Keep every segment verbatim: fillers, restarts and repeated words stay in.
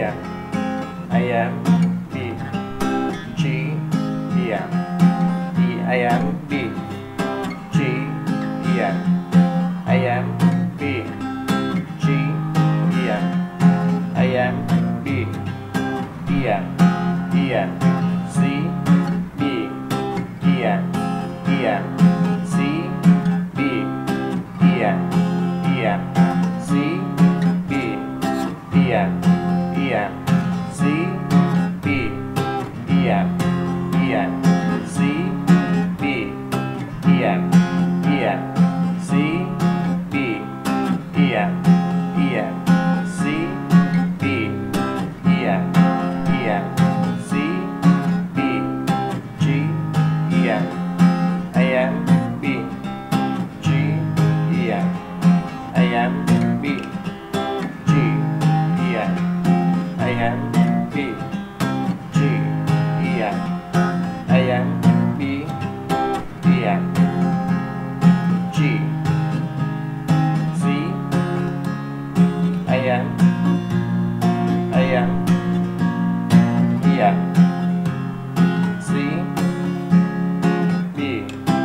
M, I M, B, G, E M, E, I M, B, G, E M, I M, B, G, E M, I M, B, E M, E M, C, B, E M, E M, C, B, E M, E M, C, B, E M, E M, C, B, E M, E M, C, B, E M, E M, C, B, E M, E M, C, B, E M, E M, C, B, G, E M, I M, B, G, E M, I M, B, G, E M, I M, B, G, E M, I M, B, E M, G, C, I M, I M, E M, C, B,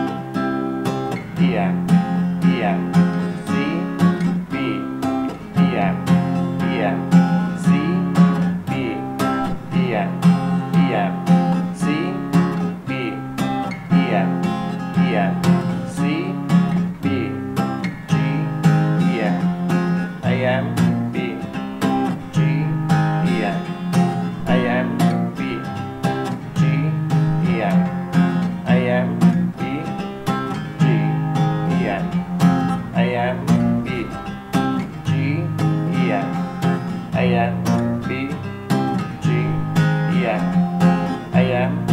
E M, E M, C, B, E M, E M, C, B, E M, E M, C, B, E M, E M, C, B, G, E M, I M, B, G, E M, I M, B, G, E M, I M, B, G, E M, I M, B, G, E M, I M, B, G, E M, I M,